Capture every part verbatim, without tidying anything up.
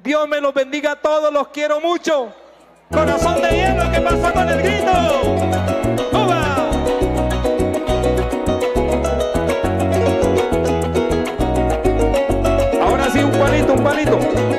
Dios me los bendiga a todos, los quiero mucho. Corazón de hielo, ¿qué pasó con el grito? ¡Uva! Ahora sí, un palito, un palito.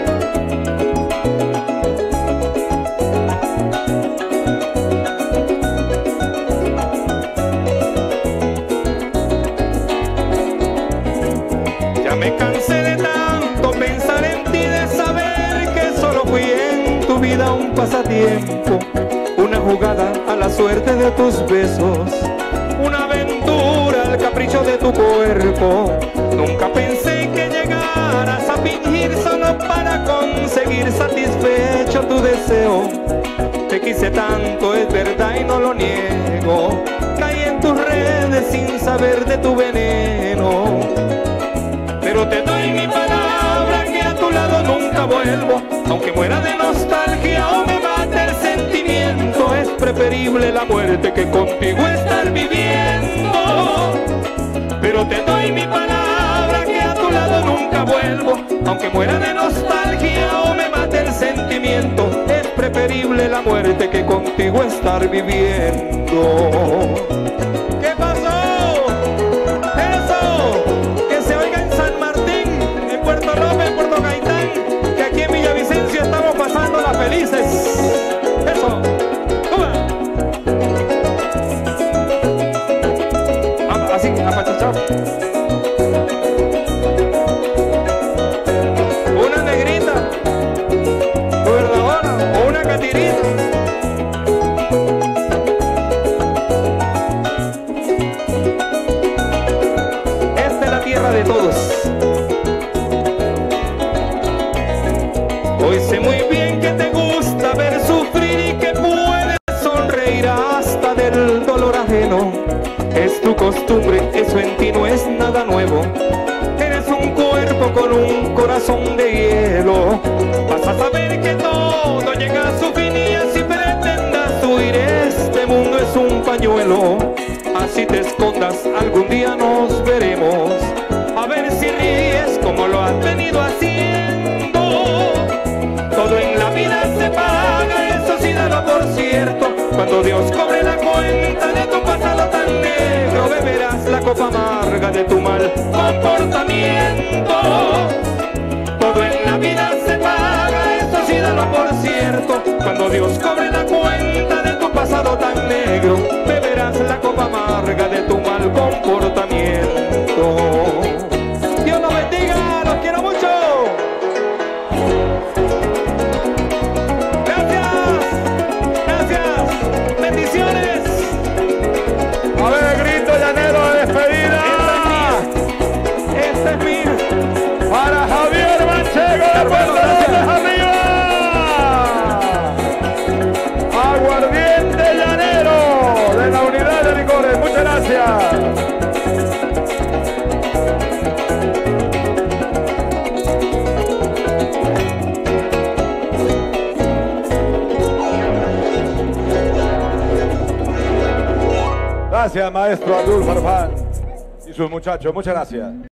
Ya me cansé de tanto pensar en ti, de saber que solo fui en tu vida un pasatiempo, una jugada a la suerte de tus besos, una aventura al capricho de tu cuerpo. Nunca pensé que llegaras a fingir solo para conseguir satisfecho tu deseo. Te quise tanto, es verdad y no lo niego. Caí en tus redes sin saber de tu veneno. Pero te doy mi palabra que a tu lado nunca vuelvo. Aunque muera de nostalgia o me mate el sentimiento, es preferible la muerte que contigo estar viviendo. Pero te doy mi palabra que a tu lado nunca vuelvo. Aunque muera de nostalgia o me mate el sentimiento, es preferible la muerte que contigo estar viviendo. ¿Qué pasó? Eso, que se oiga en San Martín, en Puerto López, en Puerto Gaitán, que aquí en Villavicencio estamos pasándola felices. Eso. ¡Toma! Así, apachachao. Una negrita, gobernadora, o una catirita. Esta es la tierra de todos. Hoy sé muy bien que te gusta ver sufrir y que puedes sonreír hasta del dolor ajeno. Es tu costumbre, eso en ti no es nada nuevo. Eres un cuerpo con un corazón de hielo. Vas a saber que todo llega a su fin y así pretendas huir. Este mundo es un pañuelo. Así te escondas, algún día nos veremos. A ver si ríes como lo has venido haciendo. Todo en la vida se paga, eso sí dalo por cierto. Cuando Dios cobre la cuenta de tu pasado tan negro, beberás la copa amarga de tu mal comportamiento. Todo en la vida se paga, eso sí dalo por cierto. Cuando Dios cobre la cuenta de tu pasado tan negro, beberás la copa amarga de tu mal comportamiento. Dios los bendiga, los quiero mucho. Bendiciones. A ver, grito llanero de despedida. Esta es mía. Para Javier Manchego de Puerto Rico arriba. Aguardiente llanero de la unidad de licores. Muchas gracias. Gracias, maestro Abdul Farfán y sus muchachos. Muchas gracias.